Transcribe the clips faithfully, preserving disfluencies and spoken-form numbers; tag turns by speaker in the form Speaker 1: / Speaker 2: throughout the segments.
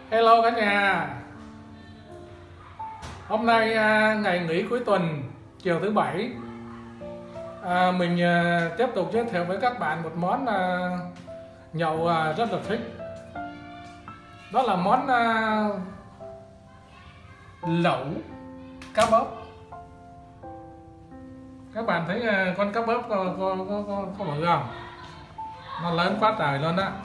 Speaker 1: Hello cả nhà. Hôm nay à, ngày nghỉ cuối tuần, chiều thứ bảy, à, mình à, tiếp tục giới thiệu với các bạn một món à, nhậu à, rất là thích. Đó là món à, lẩu cá bớp. Các bạn thấy à, con cá bớp có, có, có, có, có bự không? Nó lớn quá trời luôn đó.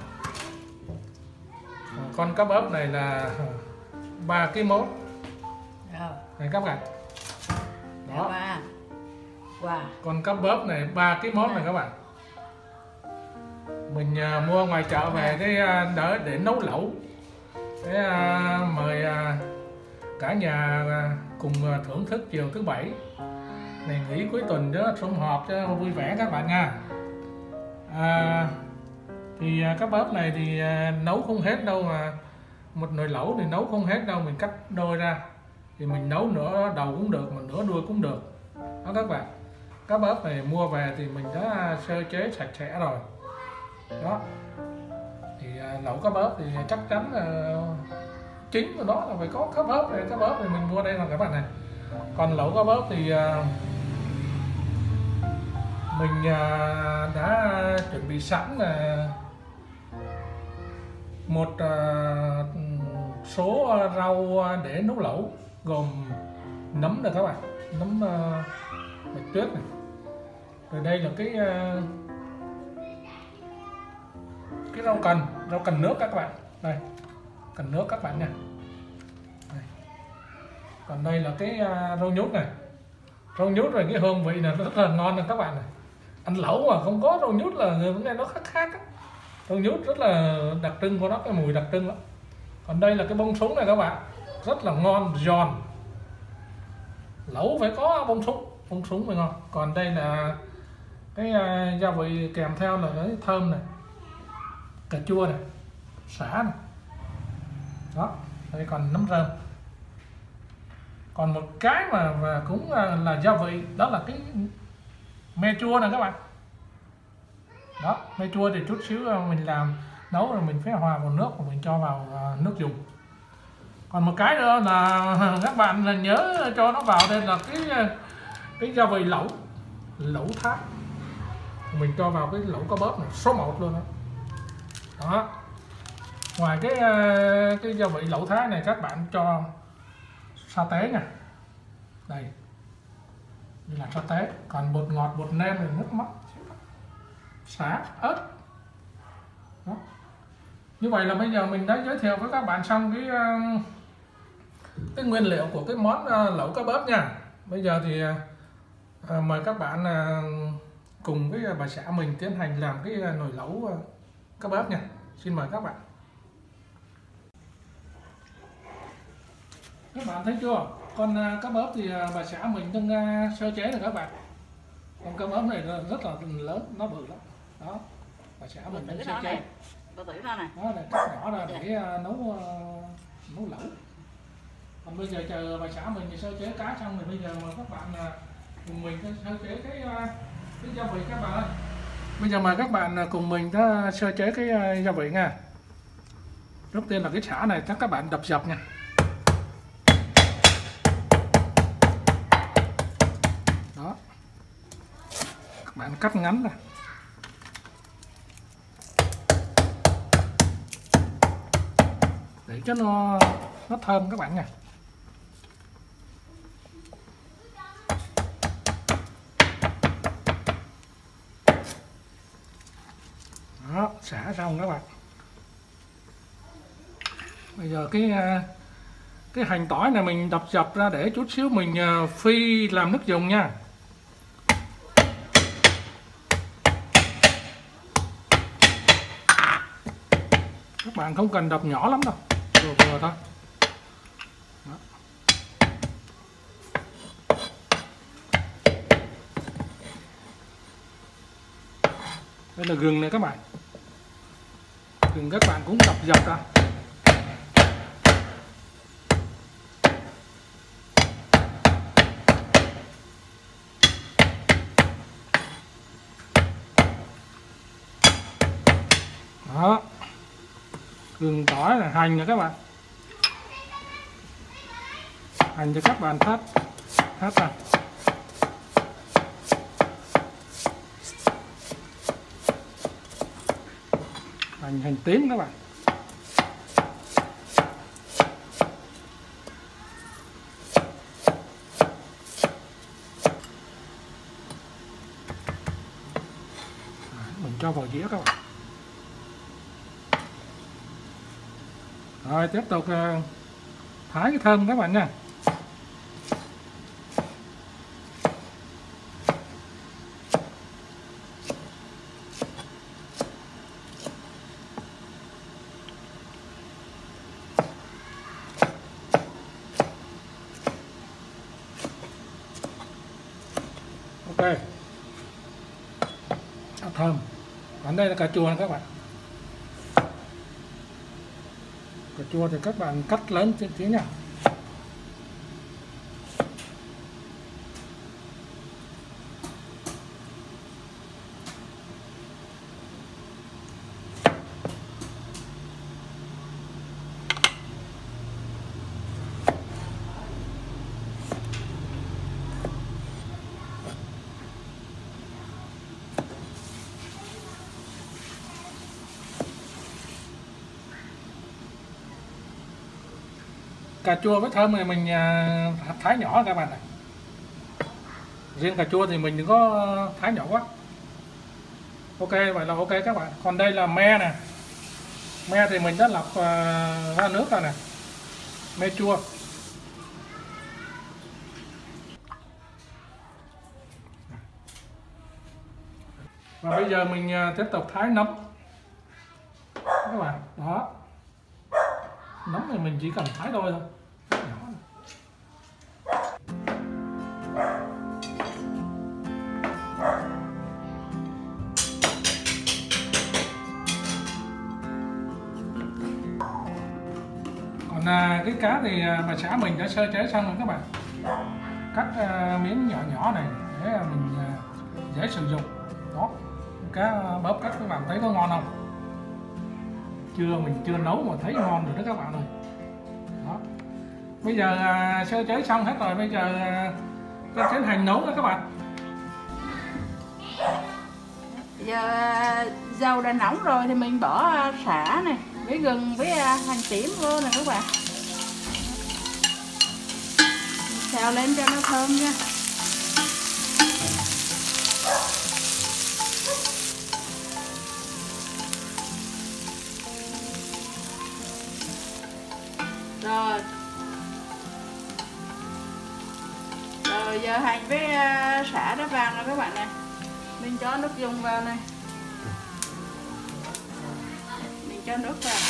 Speaker 1: Con cá bớp này là ba ki lô gam này các bạn. Đó.
Speaker 2: Wow. Wow.
Speaker 1: Con cá bớp này ba ki lô gam này các bạn. Mình uh, mua ngoài chợ về để uh, đỡ để nấu lẩu. Để uh, mời uh, cả nhà uh, cùng uh, thưởng thức chiều thứ bảy. Này nghỉ cuối tuần đó, sum họp cho vui vẻ các bạn nha. À, thì uh, cá bớp này thì uh, nấu không hết đâu, mà một nồi lẩu thì nấu không hết đâu, mình cắt đôi ra thì mình nấu nửa đầu cũng được mà nửa đuôi cũng được đó các bạn. Cá bớp này mua về thì mình đã sơ chế sạch sẽ rồi đó. Thì uh, lẩu cá bớp thì chắc chắn uh, chính của nó là phải có cá bớp này. Cá bớp thì mình mua đây là các bạn này. Còn lẩu cá bớp thì uh, mình uh, đã chuẩn bị sẵn là một uh, số rau để nấu lẩu, gồm nấm này các bạn, nấm uh, bạch tuyết này. Rồi đây là cái uh, cái rau cần, rau cần nước các bạn. Đây, cần nước các bạn nha. Đây. Còn đây là cái uh, rau nhút này. Rau nhút rồi cái hương vị này rất là ngon này các bạn này. Ăn lẩu mà không có rau nhút là người nghe nó khác khác á. Rau nhút rất là đặc trưng của nó, cái mùi đặc trưng lắm. Còn đây là cái bông súng này các bạn, rất là ngon, giòn. Lẩu phải có bông súng, bông súng mới ngon. Còn đây là cái uh, gia vị kèm theo là cái thơm này, cà chua này, sả này. Đó, đây còn nấm rơm. Còn một cái mà, mà cũng uh, là gia vị, đó là cái me chua này các bạn. Đó, me chua thì chút xíu mình làm nấu rồi mình phải hòa vào nước và mình cho vào uh, nước dùng. Còn một cái nữa là các bạn là nhớ cho nó vào đây là cái cái gia vị lẩu, lẩu Thái. Mình cho vào cái lẩu cá bớp này số một luôn đó. Đó. Ngoài cái uh, cái gia vị lẩu Thái này các bạn cho sa tế nha. Đây. Đây là sa tế, còn bột ngọt, bột nêm rồi nước mắm, sả, ớt. Đó. Như vậy là bây giờ mình đã giới thiệu với các bạn xong cái cái nguyên liệu của cái món lẩu cá bớp nha. Bây giờ thì à, mời các bạn à, cùng với bà xã mình tiến hành làm cái nồi lẩu à, cá bớp nha. Xin mời các bạn. Các bạn thấy chưa? Con à, cá bớp thì à, bà xã mình đang à, sơ chế rồi các bạn. Con cá bớp này rất là lớn, nó bự lắm. Đó. Bà xã mình đang sơ chế.
Speaker 2: Bao tử ra này.
Speaker 1: Đó là cắt nhỏ ra để uh, nấu uh, nấu lẩu. Còn bây giờ chờ bà xã mình sơ chế cá xong rồi bây giờ mời các bạn uh, cùng mình sơ chế cái uh, cái gia vị các bạn ơi. Bây giờ mời các bạn uh, cùng mình uh, sơ chế cái uh, gia vị nha. Trước tiên là cái sả này chắc các bạn đập dập nha. Đó. Các bạn cắt ngắn ra. Để cho nó nó thơm các bạn nha. Đó, xả xong các bạn. Bây giờ cái cái hành tỏi này mình đập dập ra để chút xíu mình phi làm nước dùng nha. Các bạn không cần đập nhỏ lắm đâu, vừa vừa thôi. Đó. Đây là gừng này các bạn. Gừng các bạn cũng đập dập ra. Đó. Gừng, tỏi, là hành nè các bạn. hành cho các bạn hát hát à. Hành hành tím các bạn. Mình cho vào dĩa các bạn. Rồi tiếp tục thái cái thơm các bạn nha. Ok, thơm. Còn đây là cà chua các bạn. Cà chua thì các bạn cắt lớn tí tí nha. Cà chua với thơm này mình thái nhỏ các bạn này. Riêng cà chua thì mình đừng có thái nhỏ quá. Ok, vậy là ok các bạn. Còn đây là me nè. Me thì mình đã lọc ra nước rồi nè. Me chua. Và bây giờ mình tiếp tục thái nấm các bạn. Đó, nấm thì mình chỉ cần thái đôi thôi. Còn à, cái cá thì à, bà xã mình đã sơ chế xong rồi các bạn. Cắt à, miếng nhỏ nhỏ này để mình à, dễ sử dụng. Đó, cá bóp cắt các bạn thấy có ngon không? Chưa, mình chưa nấu mà thấy ngon rồi đó các bạn ơi. Đó, bây giờ à, sơ chế xong hết rồi, bây giờ à, tiến hành nấu nữa các bạn.
Speaker 2: Giờ dầu đã nóng rồi thì mình bỏ sả này với gừng với hành tím vô nè các bạn. Xào lên cho nó thơm nha. Rồi. Rồi giờ hành với sả đã vàng rồi các bạn nè. Mình cho nước dùng vào này. Mình cho nước vào.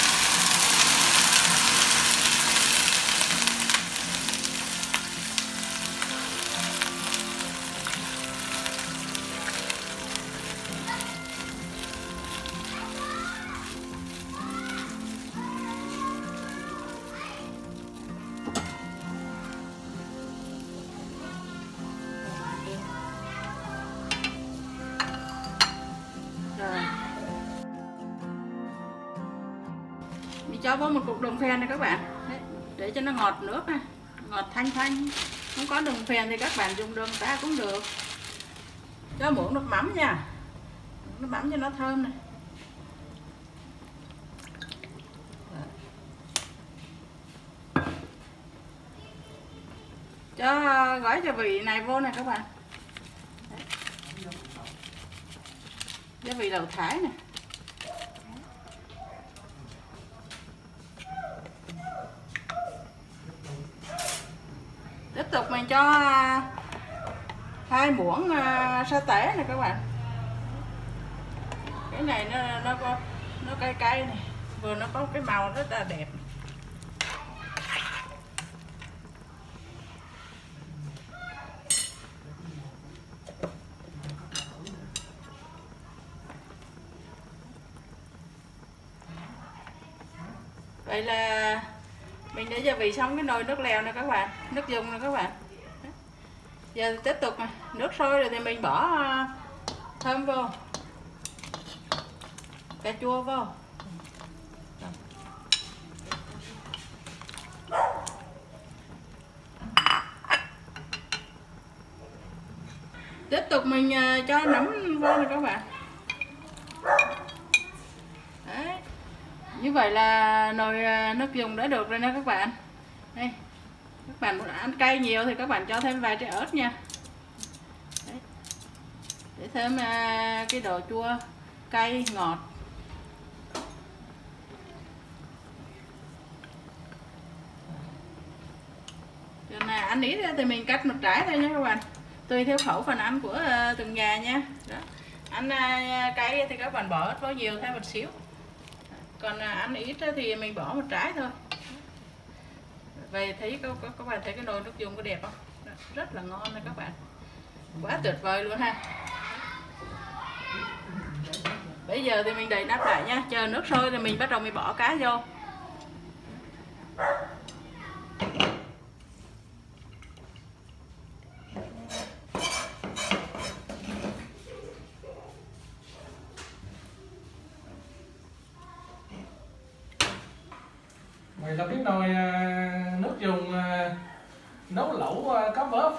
Speaker 2: Mình cho vào một cục đường phèn này các bạn. Đấy, để cho nó ngọt nước ha, ngọt thanh thanh. Không có đường phèn thì các bạn dùng đường ta cũng được. Cho muỗng nước mắm nha, nước mắm cho nó thơm này. Cho gói gia vị này vô này các bạn. Đấy. Gia vị đậu thái này. Tiếp tục mình cho hai muỗng sa tế này các bạn. Cái này nó nó có nó cay cay này, vừa nó có cái màu rất là đẹp. Vậy là mình đã gia vị xong cái nồi nước lèo này các bạn, nước dùng này các bạn. Giờ tiếp tục này, nước sôi rồi thì mình bỏ thơm vô, cà chua vô, tục mình cho nấm vô này các bạn. Đấy. Như vậy là nồi nước dùng đã được rồi nha các bạn. Đây. Các bạn muốn ăn cay nhiều thì các bạn cho thêm vài trái ớt nha. Đấy. Để thêm cái độ chua cay ngọt. Còn là ăn ít thì mình cắt một trái thôi nha các bạn, tùy theo khẩu phần ăn của từng nhà nha. Đó. Ăn cay thì các bạn bỏ ớt vào nhiều thêm một xíu, còn ăn ít thì mình bỏ một trái thôi. Vậy thấy các, các bạn thấy cái nồi nước dùng có đẹp không? Rất là ngon này các bạn, quá tuyệt vời luôn ha. Bây giờ thì mình đậy nắp lại nha, chờ nước sôi rồi mình bắt đầu mình bỏ cá vô.
Speaker 1: Vậy là cái nồi nước dùng nấu lẩu cá bớp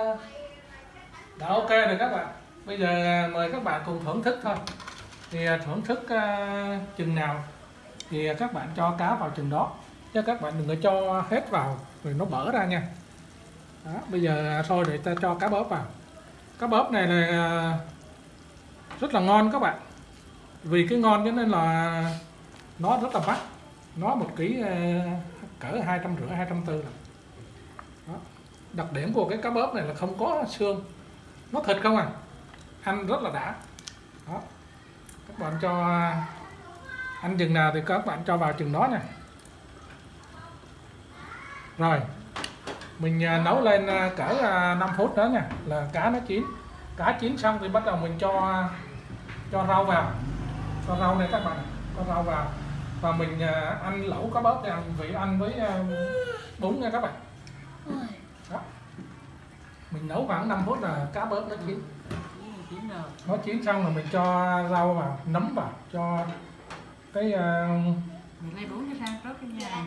Speaker 1: đã ok rồi các bạn. Bây giờ mời các bạn cùng thưởng thức thôi. Thì thưởng thức chừng nào thì các bạn cho cá vào chừng đó, chứ các bạn đừng có cho hết vào rồi nó bở ra nha. Đó, bây giờ thôi để ta cho cá bớp vào. Cá bớp này là rất là ngon các bạn, vì cái ngon cho nên là nó rất là mắc. Nó một ký cỡ hai trăm rưỡi hai trăm tư rồi. Đó. Đặc điểm của cái cá bớp này là không có xương, nó thịt không à, ăn rất là đã. Đó. Các bạn cho ăn chừng nào thì các bạn cho vào chừng đó nè. Rồi mình nấu lên cỡ năm phút nữa nha là cá nó chín. Cá chín xong thì bắt đầu mình cho cho rau vào, cho rau này các bạn, cho rau vào và mình ăn lẩu cá bớp thì ăn vị ăn với bún nha các bạn. Đó. Mình nấu khoảng năm phút là cá bớp nó chín. Nó chín xong rồi mình cho rau vào, nấm vào, cho cái
Speaker 2: mình lấy bún cho sang trước nha.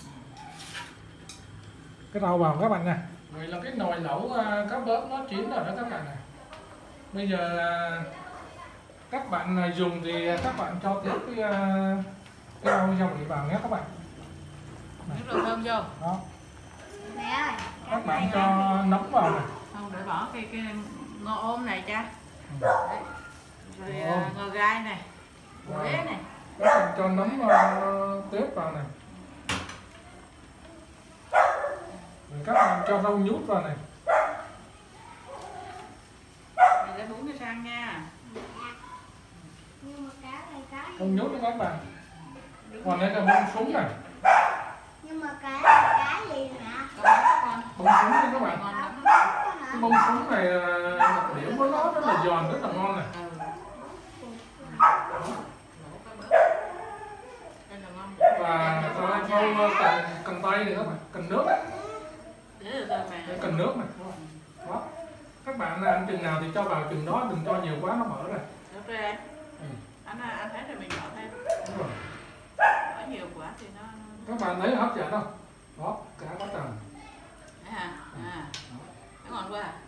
Speaker 1: Cái rau vào các bạn nha. Vậy là cái nồi lẩu cá bớp nó chín rồi đó các bạn này. Bây giờ các bạn dùng thì các bạn cho tiếp cái cái rau gia vị vào nhé các bạn.
Speaker 2: Nước rồi thơm vô.
Speaker 1: Đó.
Speaker 3: Mẹ ơi,
Speaker 1: Các bạn cho nấm vào này.
Speaker 2: Không, để bỏ cái cái ngò ôm này cha.
Speaker 1: Ừ.
Speaker 2: Đấy. Rồi à, ngò gai này, quế này.
Speaker 1: Các bạn cho nấm uh, tiếp vào này. Rồi các bạn cho rau nhút vào này.
Speaker 2: Mình lấy bún cho sang nha.
Speaker 3: nhưng mà cá này cá
Speaker 1: Rau nhút đó các bạn. Còn đây là bông súng này.
Speaker 3: nhưng mà cá là cá gì nè?
Speaker 2: Con
Speaker 1: Bông súng đấy các bạn.
Speaker 2: ngon lắm.
Speaker 1: Cái bông súng này đặc điểm của nó rất là giòn, rất là ngon này.
Speaker 2: Ừ.
Speaker 1: Và rau rau cần cần tây này các bạn, cần nước đấy. Đây, cần nước này. Đó. Các bạn ăn chừng nào thì cho vào chừng đó, đừng cho nhiều quá nó mở rồi.
Speaker 2: Được rồi em.
Speaker 1: Ừ.
Speaker 2: Anh anh thấy rồi mình bỏ thêm.
Speaker 1: Đúng rồi.
Speaker 2: Bỏ nhiều quá thì nó
Speaker 1: Các bạn thấy hấp dẫn không? Đó, cá có trần.
Speaker 2: đấy hả? À. Nó ngon quá à.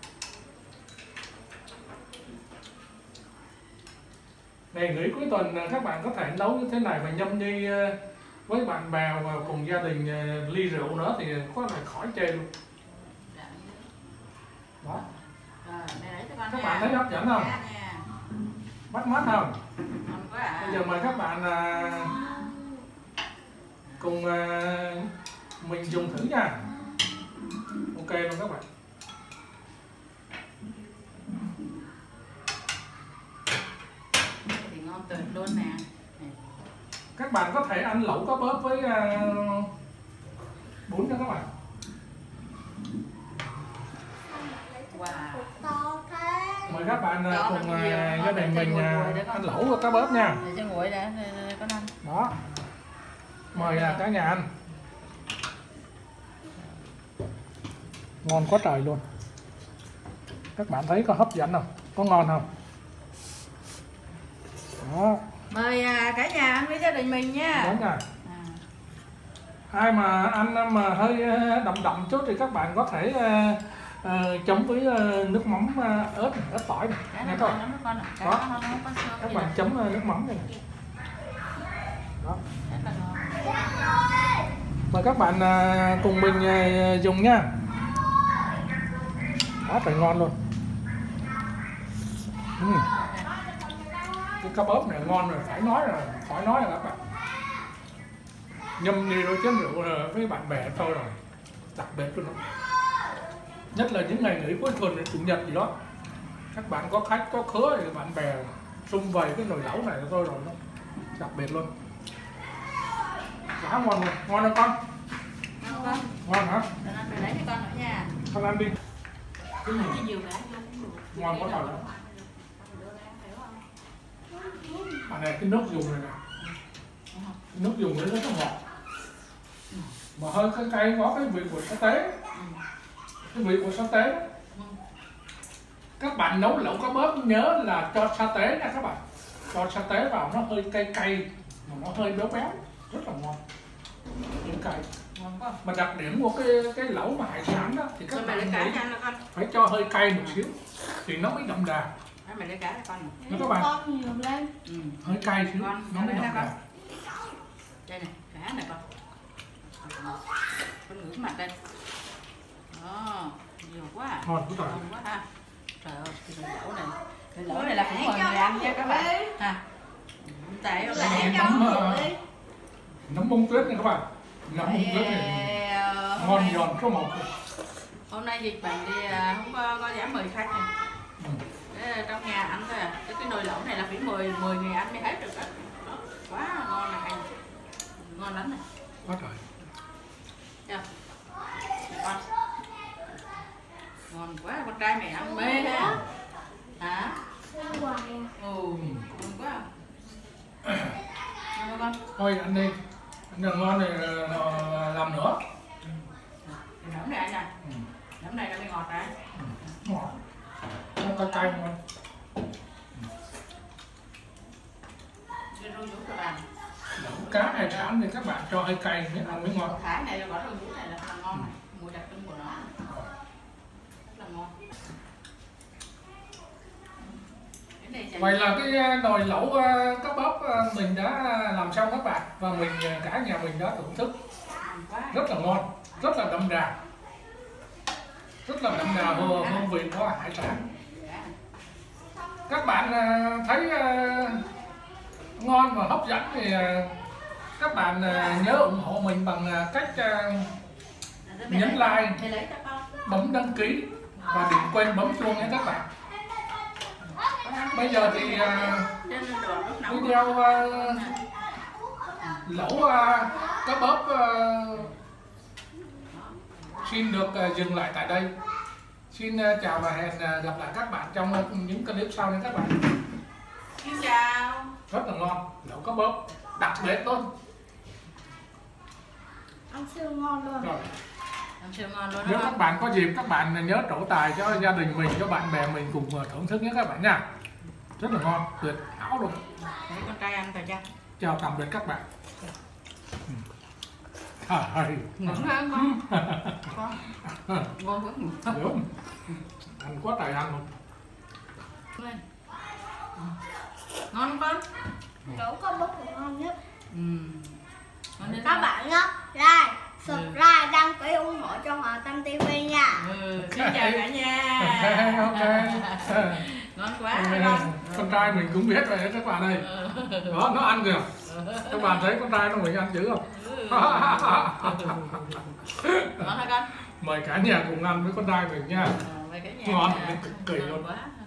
Speaker 1: Ngày nghỉ cuối tuần các bạn có thể nấu như thế này và nhâm nhi với bạn bè và cùng gia đình ly rượu nữa thì có thể khỏi chê luôn. Đó.
Speaker 2: Rồi, mẹ lấy cho con
Speaker 1: Các
Speaker 2: nha.
Speaker 1: bạn thấy hấp dẫn không?
Speaker 2: Cá nha.
Speaker 1: Bắt mắt không?
Speaker 2: Ngon quá à.
Speaker 1: Bây giờ mời các bạn à, cùng à, mình dùng thử nha. Ok luôn các bạn.
Speaker 2: Thì ngon tuyệt luôn nè.
Speaker 1: Các bạn có thể ăn lẩu cá bớp với à, bún nha các bạn.
Speaker 2: Wow.
Speaker 3: To thế.
Speaker 1: Mời các bạn à,
Speaker 2: Đó,
Speaker 1: cùng
Speaker 2: nó nhiều,
Speaker 1: à,
Speaker 2: nó
Speaker 1: gia
Speaker 2: để
Speaker 1: đình
Speaker 2: cho
Speaker 1: mình
Speaker 2: nguội
Speaker 1: à,
Speaker 2: nguội để con.
Speaker 1: ăn lẩu và cá bớp nha.
Speaker 2: Để cho nguội đã con ăn.
Speaker 1: Đó. Mời à, cả nhà ăn. Ngon quá trời luôn. Các bạn thấy có hấp dẫn không? Có ngon không? Đó.
Speaker 2: Mời à, cả nhà ăn với gia đình mình nha.
Speaker 1: Đúng rồi.
Speaker 2: À.
Speaker 1: Ai mà ăn mà hơi đậm đậm chút thì các bạn có thể uh, chấm với uh, nước mắm uh, ớt này, ớt tỏi này.
Speaker 2: Cá
Speaker 1: Nghe
Speaker 2: nó
Speaker 1: không?
Speaker 2: ngon lắm đó con ạ. Cá
Speaker 1: Đó.
Speaker 2: nó nó không có xương
Speaker 1: Các
Speaker 2: gì
Speaker 1: bạn
Speaker 2: đâu.
Speaker 1: chấm uh, nước mắm này. Đó.
Speaker 2: Rất là ngon.
Speaker 1: Mời các bạn uh, cùng mình uh, dùng nha. Quá trời ngon luôn. Uhm. Cái cá bóp này ngon rồi, phải nói rồi, khỏi nói rồi các bạn. Nhâm nhi đôi chén rượu với bạn bè thôi rồi, đặc biệt luôn đó. Nhất là những ngày nghỉ cuối tuần, chủ nhật gì đó, các bạn có khách có khứa thì bạn bè sum vầy cái nồi lẩu này thôi rồi đó, đặc biệt luôn. Quá ngon luôn, ngon không con?
Speaker 2: Ngon con.
Speaker 1: Ngon hả?
Speaker 2: Để anh về lấy cho con nữa nha.
Speaker 1: Con ăn đi. Cái này
Speaker 2: Cái nhiều cái vô cũng được.
Speaker 1: ngon quá trời. À này cái nước dùng này nè, cái nước dùng đấy rất là ngọt, mà hơi cay cay có cái vị của sa tế, cái vị của sa tế đó. Các bạn nấu lẩu cá bớp nhớ là cho sa tế nha các bạn, cho sa tế vào nó hơi cay cay mà nó hơi béo béo, rất là ngon, những cay.
Speaker 2: Ngon quá.
Speaker 1: Mà đặc điểm của cái cái lẩu mà hải sản đó thì các
Speaker 2: Con mày
Speaker 1: bạn
Speaker 2: lấy cá
Speaker 1: nghĩ
Speaker 2: cho anh là con.
Speaker 1: phải cho hơi cay một xíu thì nó mới đậm đà.
Speaker 2: Anh mày lấy cá cho con.
Speaker 1: Đó các bạn,
Speaker 3: Con nhiều lên.
Speaker 2: Ừ.
Speaker 1: hơi cay xíu
Speaker 2: Ngon,
Speaker 1: nó mới
Speaker 2: đây
Speaker 1: đậm
Speaker 2: là con.
Speaker 1: đà.
Speaker 2: Đây này, cá này con. Con ngưỡng mặt đây. Đó, nhiều quá à.
Speaker 1: Ngon quá trời.
Speaker 2: Ngon quá ha. Trời ơi, cái nồi lẩu này. Cái lẩu này là cũng mời người ăn nha các bạn. Ha. Tại hôm
Speaker 1: Đây
Speaker 2: nay
Speaker 1: là nấm, uh, nấm bông tuyết này các bạn, nấm bông tuyết này ngon giòn số một.
Speaker 2: Hôm nay dịch bệnh thì à, không có, có dám mời khách này.
Speaker 1: Ừ.
Speaker 2: Thế trong nhà ăn thôi à. Cái, cái nồi lẩu này là phải mời mười người ăn mới hết được đó. Đó, quá ngon này anh. Ngon lắm này.
Speaker 1: Quá trời.
Speaker 2: Chưa? Để con. Ngon quá, con trai mẹ ăn mê ha. Hả?
Speaker 3: Ăn hoài à.
Speaker 2: Ừ, ngon quá. Ngon không con?
Speaker 1: Thôi ăn đi, ăn được ngon thì uh, làm nữa.
Speaker 2: Cái nấm này anh à.
Speaker 1: Ừ.
Speaker 2: Nấm này nó mới ngọt đấy.
Speaker 1: Ừ. Ngọt, nó cay cay ngon.
Speaker 2: Cái rau dút rồi bạn.
Speaker 1: Lẩu cá hải sản thì các bạn cho hơi cay mới ăn mới ngon.
Speaker 2: Thái này có rau dút này là, là ngon này. Mùi đặc trưng của nó rất là ngon. Cái này chẳng-
Speaker 1: Vậy là cái uh, nồi lẩu uh, cá bóp uh, mình đã làm xong các bạn, và mình uh, cả nhà mình đã thưởng thức
Speaker 2: ngon quá.
Speaker 1: rất là ngon, rất là đậm đà, rất là đậm đà hương, hương vị của hải sản.
Speaker 2: Dạ.
Speaker 1: Các bạn uh, thấy uh, ngon và hấp dẫn thì uh, các bạn uh, nhớ ủng hộ mình bằng uh, cách uh, nhấn like,
Speaker 2: Để lấy cho con.
Speaker 1: bấm đăng ký và đừng quên bấm chuông nha các bạn. Bây giờ thì uh,
Speaker 2: Trên đồ nước nóng.
Speaker 1: video uh, lẩu uh, cá bóp uh, xin được uh, dừng lại tại đây. Xin uh, chào và hẹn uh, gặp lại các bạn trong uh, những clip sau nha các bạn.
Speaker 2: Xin chào.
Speaker 1: Rất là ngon, lẩu cá bóp đặc biệt luôn.
Speaker 3: Ăn siêu ngon luôn.
Speaker 1: Rồi.
Speaker 2: Ăn siêu ngon luôn
Speaker 1: Nếu
Speaker 2: đó
Speaker 1: các
Speaker 2: con.
Speaker 1: bạn có dịp các bạn nhớ trổ tài cho gia đình mình, cho bạn bè mình cùng uh, thưởng thức nhé các bạn nha. Rất là ngon, tuyệt hảo luôn.
Speaker 2: Để con trai ăn rồi cha.
Speaker 1: Chào tạm biệt các bạn. Trời.
Speaker 2: Ngon hơn con. Con. Ngon quá.
Speaker 1: Đúng. Ăn quá trời ăn luôn.
Speaker 2: Lên. Ngon không con?
Speaker 3: Lẩu cá bóp là ngon nhất.
Speaker 2: Ừ. Ngon đến
Speaker 3: Các
Speaker 2: đâu?
Speaker 3: bạn nhớ like, subscribe, đăng ký ủng hộ cho Hòa Tâm ti vi nha.
Speaker 2: Ừ. Xin chào cả nhà.
Speaker 1: Ok, ok.
Speaker 2: Ngon quá hả con?
Speaker 1: Con trai mình cũng biết rồi đấy các bạn ơi. Đó, nó ăn kìa. Các bạn thấy con trai nó mình ăn dữ không?
Speaker 2: Ngon hả con?
Speaker 1: Mời cả nhà cùng ăn với con trai mình nha.
Speaker 2: Ờ, về cả nhà.
Speaker 1: Ngon,
Speaker 2: nha.
Speaker 1: cực kỳ
Speaker 2: Ngon
Speaker 1: luôn.
Speaker 2: quá.